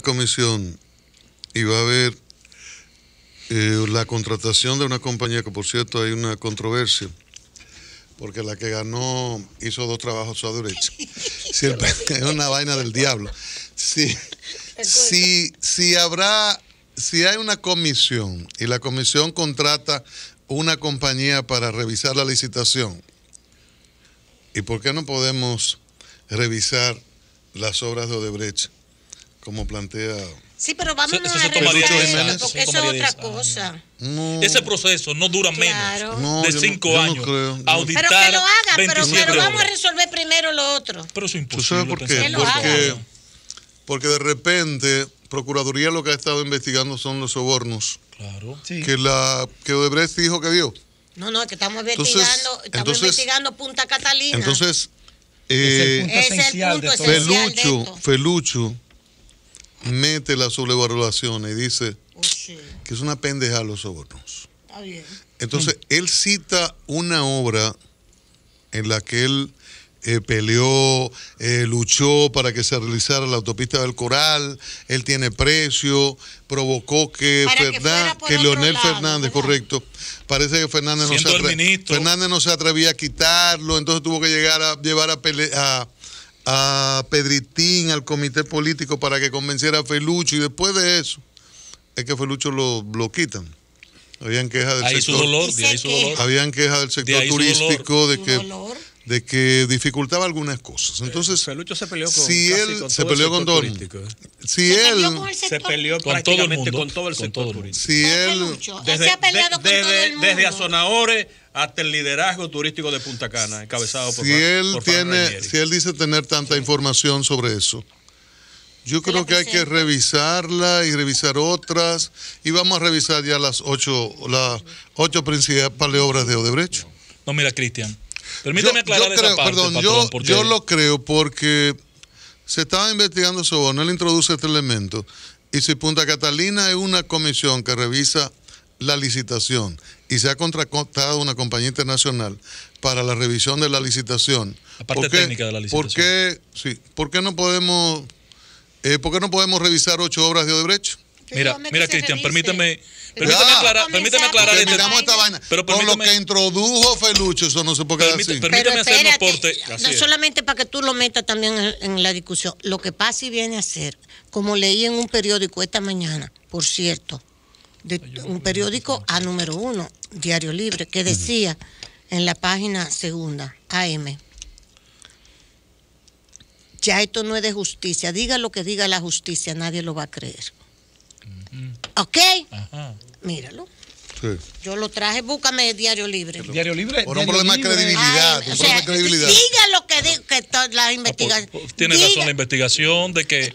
comisión y va a haber la contratación de una compañía, que por cierto hay una controversia, porque la que ganó hizo 2 trabajos a derecha. Es una vaina del diablo. Si hay una comisión y la comisión contrata una compañía para revisar la licitación, ¿y por qué no podemos revisar las obras de Odebrecht como plantea? Sí, pero vámonos a revisar, porque eso es otra cosa. No. Ese proceso no dura menos de 5 años. No auditar, pero que lo haga, pero vamos a horas. resolver primero lo otro. Pero eso es imposible. ¿Tú sabes por qué? Porque de repente Procuraduría lo que ha estado investigando son los sobornos. Claro. Sí. Que Odebrecht dijo que dio. No, es que estamos investigando Punta Catalina. Entonces, ese es el punto esencial de esto. Felucho mete la sobrevaloración y dice que es una pendeja los sobornos. Está bien. Entonces, él cita una obra en la que él peleó, luchó para que se realizara la autopista del Coral, él tiene precio, provocó que Leonel Fernández, correcto, parece que Fernández no se atrevía a quitarlo, entonces tuvo que llevar a Pedritín al comité político para que convenciera a Felucho, y después de eso es que Felucho lo quitan. Habían quejas del sector. Habían quejas del sector turístico de que dificultaba algunas cosas. Entonces, Felucho se peleó con todo el mundo. Se peleó prácticamente con todo el sector turístico. Desde Azonadores hasta el liderazgo turístico de Punta Cana, encabezado por si él dice tener tanta información sobre eso, yo creo que hay que revisarla y revisar otras, y vamos a revisar ya las 8 principales obras de Odebrecht. No, mira, Cristian, permíteme aclarar esa parte, patrón, yo lo creo porque se estaba investigando soborno, él introduce este elemento, y si Punta Catalina es una comisión que revisa la licitación y se ha contratado una compañía internacional para la revisión de la licitación, la parte técnica de la licitación, ¿por qué no podemos revisar 8 obras de Odebrecht? Mira, Cristian, permíteme aclarar esta vaina. Pero con lo que introdujo Felucho, eso no se puede quedar así. Permíteme hacer un aporte. No solamente para que tú lo metas también en la discusión. Lo que pasa y viene a ser, como leí en un periódico esta mañana, por cierto, un periódico A número 1, Diario Libre, que decía en la página segunda, AM, ya esto no es de justicia. Diga lo que diga la justicia, nadie lo va a creer. ¿Ok? Ajá. Míralo. Sí. Yo lo traje, búscame Diario Libre. Diario Libre. Por un problema de credibilidad. Diga lo que diga la investigación. Tiene razón la investigación de que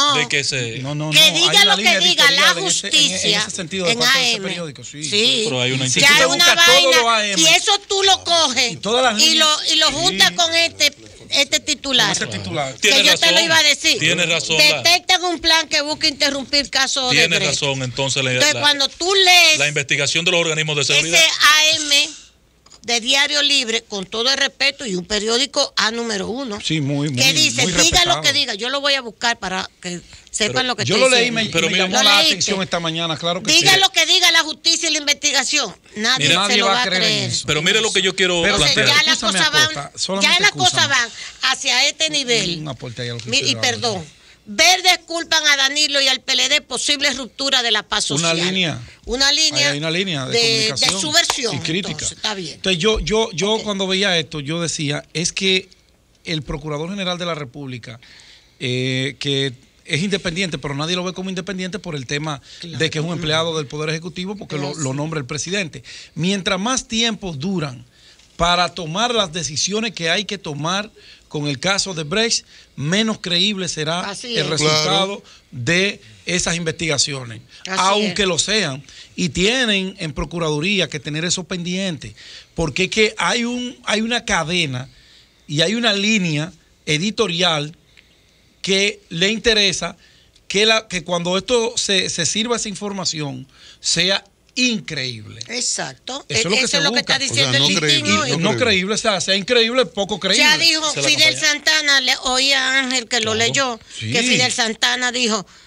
que diga lo que diga la justicia. En ese sentido, en AM. Periódico, sí. Pero hay una ya es una vaina. Y eso tú lo coges y lo juntas con este titular. Que yo te lo iba a decir. Tiene razón. Detectan un plan que busca interrumpir casos de Tiene razón, entonces cuando tú lees la investigación de los organismos de seguridad, ese AM de Diario Libre, con todo el respeto, y un periódico A número 1, que dice, diga lo que diga, yo lo voy a buscar para que sepan lo que yo estoy lo leí, diciendo. me llamó la atención esta mañana, claro que diga lo que diga la justicia y la investigación, nadie se lo va a creer. Pero mire lo que yo quiero plantear. Ya las cosas van hacia este nivel. Y perdón, Verdes culpan a Danilo y al PLD posible ruptura de la paz social. Una línea de subversión. Y crítica. Entonces, está bien. Entonces yo cuando veía esto, yo decía, es que el Procurador General de la República, que es independiente, pero nadie lo ve como independiente por el tema de que es un empleado del Poder Ejecutivo, porque lo nombra el presidente. Mientras más tiempo duran para tomar las decisiones que hay que tomar con el caso de Brecht, menos creíble será el resultado de esas investigaciones, aunque lo sean. Y tienen en Procuraduría que tener eso pendiente, porque es que hay una cadena y hay una línea editorial que le interesa que cuando esto se sirva esa información sea increíble. Exacto. Eso es lo que está diciendo el listín. No creíble, o sea increíble, poco creíble. Ya dijo Fidel Santana, oí a Ángel que lo leyó, que Fidel Santana dijo,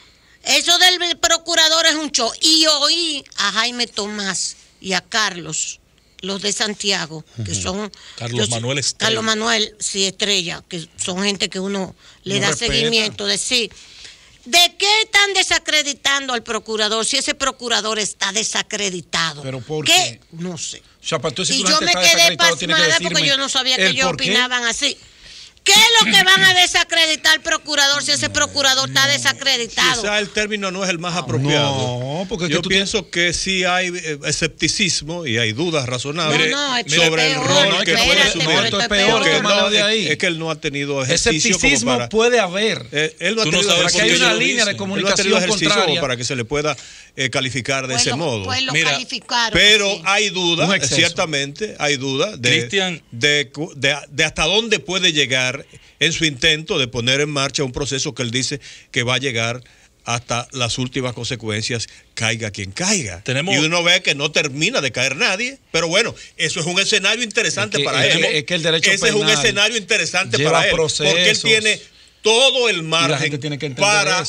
Eso del procurador es un show. Y oí a Jaime Tomás y a Carlos, los de Santiago, que son... Carlos Manuel Estrella. Carlos Manuel, sí, Estrella, que son gente que uno le da seguimiento. ¿De qué están desacreditando al procurador si ese procurador está desacreditado? ¿Pero por qué? No sé. O sea, para tú decir Y que yo me quedé pasmada porque yo no sabía que ellos opinaban así. ¿Qué es lo que van a desacreditar al procurador si ese procurador está desacreditado? Quizá el término no es el más apropiado. No, porque yo pienso que sí hay escepticismo y hay dudas razonables sobre el rol que puede asumir. Esto es peor, es que él no ha tenido ejercicio. Escepticismo puede haber. Él no ha tenido ejercicio. Hay una línea de comunicación contraria para que se le pueda calificar de ese modo. Pues lo calificaron. Pero así. hay dudas, ciertamente, hay dudas de hasta dónde puede llegar en su intento de poner en marcha un proceso que él dice que va a llegar hasta las últimas consecuencias, caiga quien caiga. Y uno ve que no termina de caer nadie, pero bueno, eso es un escenario interesante para él. Es que el derecho ese penal es un escenario interesante para él, porque él tiene todo el margen para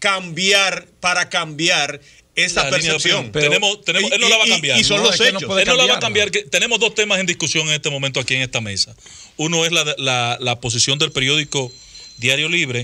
cambiar esa percepción. Él no la va a cambiar. Y son los hechos. Él no la va a cambiar. Tenemos dos temas en discusión en este momento aquí en esta mesa. Uno es la posición del periódico Diario Libre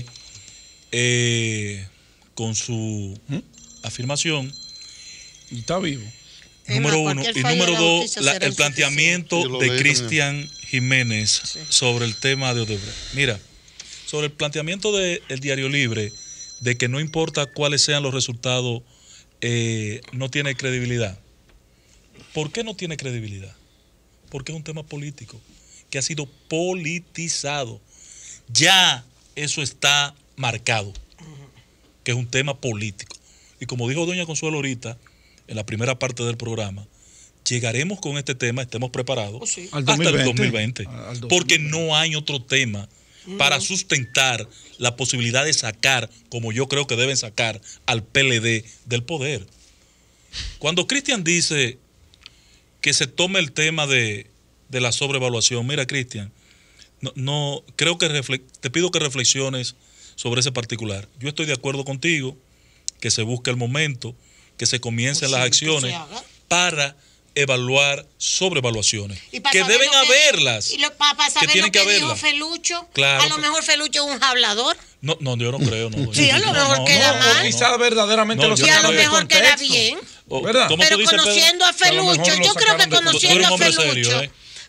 con su afirmación. Y está vivo. Número uno. Y número dos, el planteamiento de Cristian Jiménez sobre el tema de Odebrecht. Mira, sobre el planteamiento del Diario Libre de que no importa cuáles sean los resultados, no tiene credibilidad. ¿Por qué no tiene credibilidad? Porque es un tema político que ha sido politizado. Ya eso está marcado, que es un tema político. Y como dijo doña Consuelo ahorita, en la primera parte del programa, llegaremos con este tema, estemos preparados hasta el 2020. Porque no hay otro tema para sustentar la posibilidad de sacar, como yo creo que deben sacar, al PLD del poder. Cuando Cristian dice que se tome el tema de la sobrevaluación, mira, Cristian, no creo que te pido que reflexiones sobre ese particular. Yo estoy de acuerdo contigo que se busque el momento, que se comiencen las acciones para evaluar sobrevaluaciones, que deben haberlas. Y para saber lo que dijo Felucho, claro, a lo mejor Felucho es un hablador. No, yo no creo. No, sí, a lo mejor queda mal. Quizás verdaderamente y a lo mejor queda bien. ¿Verdad? Pero conociendo a Felucho, yo creo que conociendo a Felucho,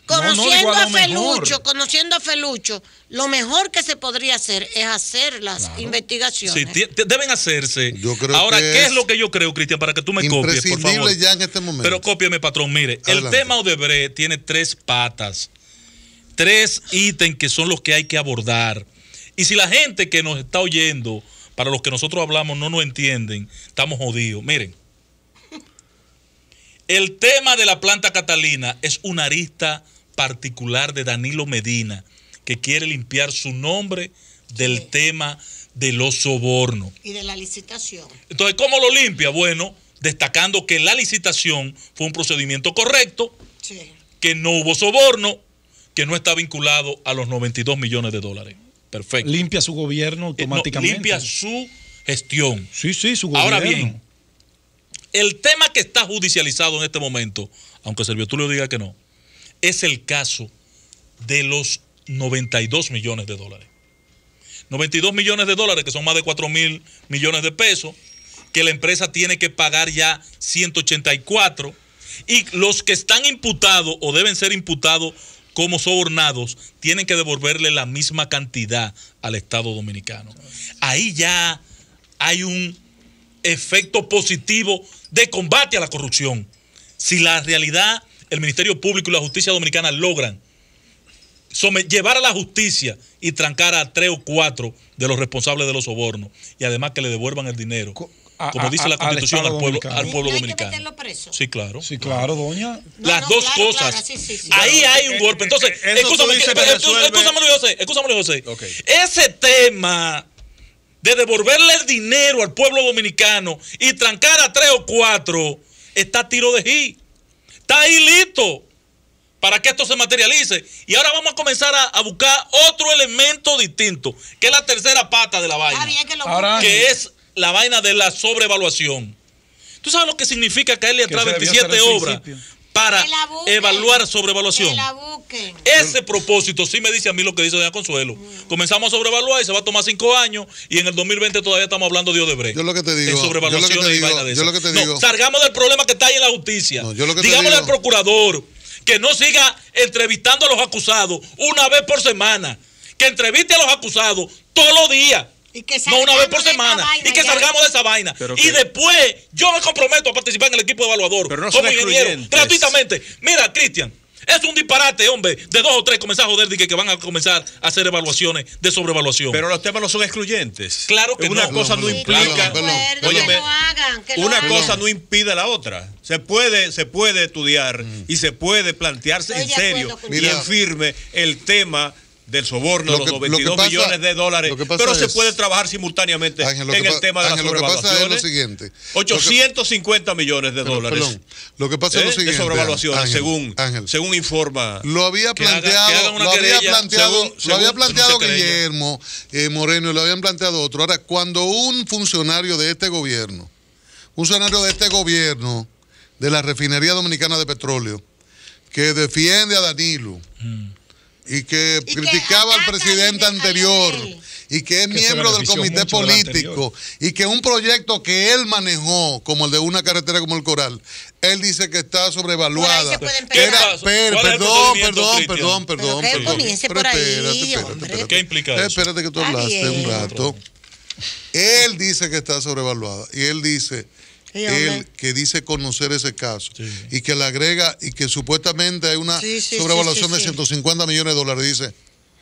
conociendo a Felucho, lo mejor que se podría hacer es hacer las investigaciones. Sí, deben hacerse. Ahora, ¿qué es lo que yo creo, Cristian? Para que tú me copies, por favor. Ya en este momento. Pero cópiame, patrón. Mire, adelante. El tema Odebrecht tiene 3 patas, 3 ítems que son los que hay que abordar. Y si la gente que nos está oyendo, para los que nosotros hablamos, no nos entienden, estamos jodidos. Miren, el tema de la planta Catalina es una arista particular de Danilo Medina, que quiere limpiar su nombre del tema de los sobornos. Y de la licitación. Entonces, ¿cómo lo limpia? Bueno, destacando que la licitación fue un procedimiento correcto, que no hubo soborno, que no está vinculado a los 92 millones de dólares. Perfecto. Limpia su gobierno automáticamente. Limpia su gestión. Sí, su gobierno. Ahora bien, el tema que está judicializado en este momento, aunque Servio Tulio diga que no, es el caso de los 92 millones de dólares. 92 millones de dólares, que son más de 4.000 millones de pesos, que la empresa tiene que pagar ya 184, y los que están imputados o deben ser imputados como sobornados tienen que devolverle la misma cantidad al Estado Dominicano. Ahí ya hay un efecto positivo de combate a la corrupción. Si la realidad, el Ministerio Público y la Justicia Dominicana logran llevar a la justicia y trancar a 3 o 4 de los responsables de los sobornos, y además que le devuelvan el dinero, como dice la Constitución, al pueblo dominicano. ¿Hay que meterlo preso? Sí, claro. Sí, claro, doña. Las dos cosas. Claro, sí. Ahí hay un golpe. Entonces, escúchame, José. Okay. Ese tema de devolverle el dinero al pueblo dominicano y trancar a 3 o 4 está a tiro de hit. Está ahí listo para que esto se materialice. Y ahora vamos a comenzar a buscar otro elemento distinto, que es la tercera pata de la vaina, que es la vaina de la sobrevaluación. ¿Tú sabes lo que significa caerle atrás 27 obras para evaluar sobrevaluación? Ese propósito sí me dice a mí lo que dice doña Consuelo. Comenzamos a sobrevaluar y se va a tomar 5 años y en el 2020 todavía estamos hablando de Odebrecht. Yo lo que te digo. En sobrevaluaciones y vaina de eso. No, salgamos del problema que está ahí en la justicia. Digámosle al procurador que no siga entrevistando a los acusados una vez por semana. Que entreviste a los acusados todos los días. No una vez por semana. Y que salgamos de esa vaina. Y después yo me comprometo a participar en el equipo de evaluador como ingeniero gratuitamente. Mira, Cristian, es un disparate, hombre, de 2 o 3 comenzar a joder de que van a comenzar a hacer evaluaciones de sobrevaluación. Pero los temas no son excluyentes. Claro que una cosa no implica. Óyeme, una cosa no impide la otra. Se puede estudiar y se puede plantearse en serio y en firme el tema del soborno, los 92 millones de dólares, pero se puede trabajar simultáneamente en el tema de la sobrevaluación. Lo que pasa es lo siguiente. 850 millones de dólares. Perdón, lo que pasa es lo siguiente. De sobrevaluaciones, según informa. Lo había planteado Guillermo Moreno y lo habían planteado otro. Ahora, cuando un funcionario de este gobierno, de la Refinería Dominicana de Petróleo, que defiende a Danilo, y que criticaba al presidente anterior y que es miembro del comité político y que un proyecto que él manejó como el de una carretera como el Coral, él dice que está sobrevaluada. Perdón. ¿Qué implica eso? Espérate que tú hablaste un rato. Él dice que está sobrevaluada y él dice que dice conocer ese caso y que le agrega y que supuestamente hay una sobrevaluación de 150 millones de dólares. Dice,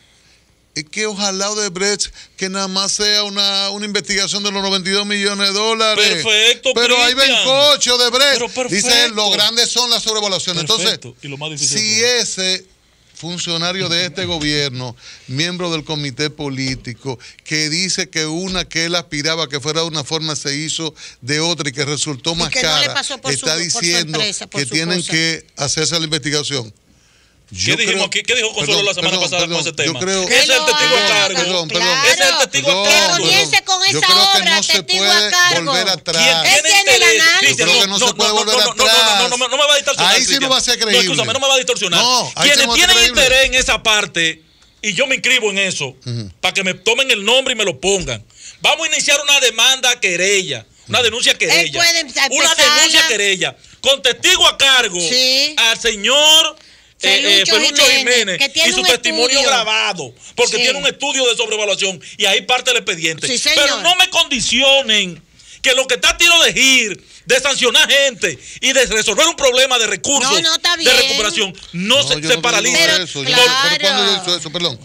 es que ojalá Odebrecht que nada más sea una investigación de los 92 millones de dólares. Perfecto, pero ahí ven coche Odebrecht. Dice él, lo grandes son las sobrevaluaciones. Perfecto. Entonces, y lo más difícil si ese funcionario de este gobierno, miembro del comité político, que dice que una que él aspiraba que fuera de una forma se hizo de otra y que resultó más cara, está diciendo que tienen que hacerse la investigación. ¿Qué dijo Consuelo la semana pasada con ese tema? Ese es el testigo a cargo. Ese es el testigo a cargo. Comience con esa obra, testigo a cargo. Volver atrás. Él tiene el análisis. Yo creo que no se puede volver atrás. No me va a distorsionar. Ahí sí no va a ser creíble. No me va a distorsionar. Quienes tienen interés en esa parte, y yo me inscribo en eso, para que me tomen el nombre y me lo pongan. Vamos a iniciar una demanda querella. Una denuncia querella. Una denuncia querella. Con testigo a cargo al señor Felucho Jiménez y su testimonio grabado, porque tiene un estudio de sobrevaluación y ahí parte el expediente. Pero no me condicionen que lo que está a tiro de gir, de sancionar gente y de resolver un problema de recursos de recuperación, se paraliza. Pero ¿cuándo yo he dicho eso? Perdón.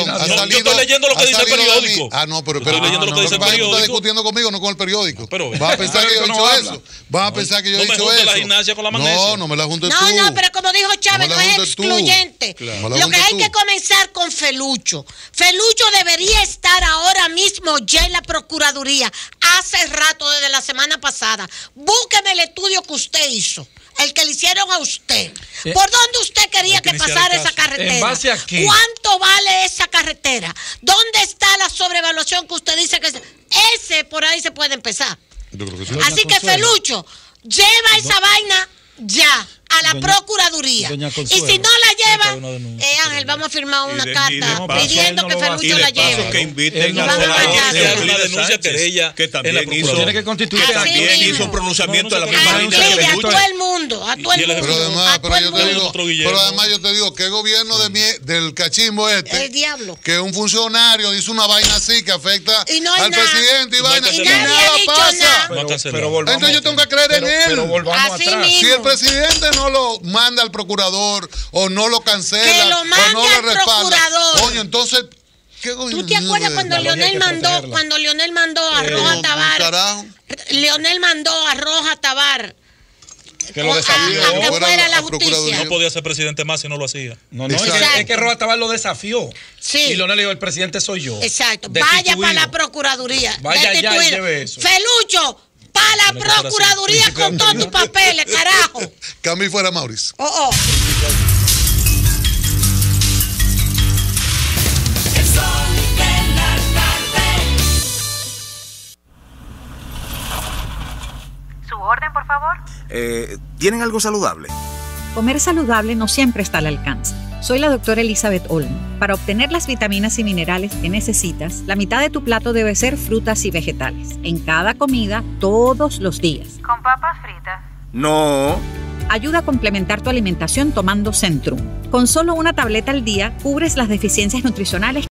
Yo estoy leyendo lo que dice el periódico. Estoy leyendo lo que dice el periódico. Tú estás discutiendo conmigo, no con el periódico. Vas a pensar que yo he dicho eso. Vas a pensar que yo he dicho eso. No me junte la gimnasia con la magnesia. No me la juntes tú. No, pero como dijo Chávez, no es excluyente. Lo que hay que comenzar con Felucho. Felucho debería estar ahora mismo ya en la Procuraduría. Hace rato, desde la semana pasada. Búsqueme el estudio que usted hizo, el que le hicieron a usted. ¿Por dónde usted quería que pasara esa carretera? ¿En base a qué? ¿Cuánto vale esa carretera? ¿Dónde está la sobrevaluación que usted dice que ese por ahí se puede empezar? Yo creo que sí. Así que Felucho, lleva esa vaina ya a la Procuraduría. Y si no la lleva, Ángel, vamos a firmar una carta pidiendo que Felucho la lleve. Que inviten a una denuncia querella que también hizo. Tiene que constituir. También hizo un pronunciamiento de la misma línea que a todo el mundo. Pero además yo te digo, ¿qué gobierno del cachismo el diablo? Que un funcionario hizo una vaina así que afecta al presidente y vaina. Y nada pasa. Entonces yo tengo que creer en él. Pero volvamos atrás. Si el presidente no lo manda al procurador o no lo cancela que lo mande o no le respalda, procurador. coño, entonces ¿tú te acuerdas cuando Leonel mandó a Roja Tabar? Leonel mandó a Roja Tabar que lo desafió a que fuera la justicia. No podía ser presidente más si no lo hacía. No, es que Roja Tabar lo desafió. Sí. Y Leonel dijo, el presidente soy yo. Exacto. Vaya para la Procuraduría. Vaya ya y lleve eso. Felucho, para la Procuraduría con todos tus papeles, carajo. Camí fuera Mauricio. ¿Su orden, por favor? ¿Tienen algo saludable? Comer saludable no siempre está al alcance. Soy la doctora Elizabeth Olmo. Para obtener las vitaminas y minerales que necesitas, la mitad de tu plato debe ser frutas y vegetales. En cada comida, todos los días. ¿Con papas fritas? No. Ayuda a complementar tu alimentación tomando Centrum. Con solo una tableta al día, cubres las deficiencias nutricionales